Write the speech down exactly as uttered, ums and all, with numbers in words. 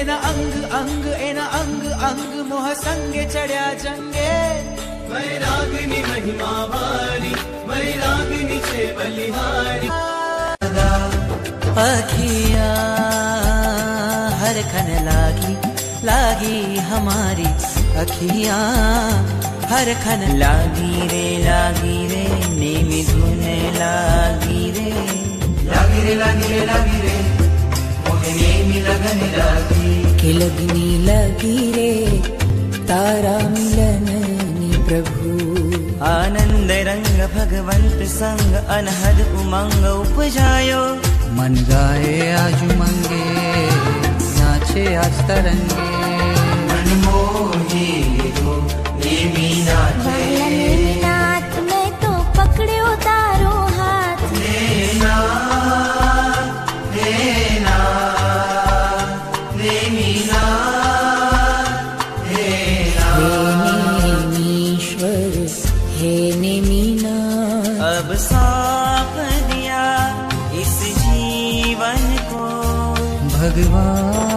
एना अंग अंग एना अंग अंग मोह संगे चढ़या जंगे वैरागिनी महिमा भारी वैरागिनी छे बलिहारी अखिया हर खन लागी लागी हमारी अखिया हर खन लागी रे लागी रे नेमी धुन लागी रे लागी रे लागी रे लागी रे मोहे नेमी लगन लागी के लगनी लगी रे तारा मिलननी प्रभु आनंद रंग भगवंत संग अनहद उमंग उपजायो मन गाए आज मंगे नाचे आज तरंगे मन मोही हो नेमी नाचे नाथ में तो पकड़े उतारो हाथ लेना लेना नेमी ना नेमीश्वर हे नेमीना अब सौंप दिया इस जीवन को भगवान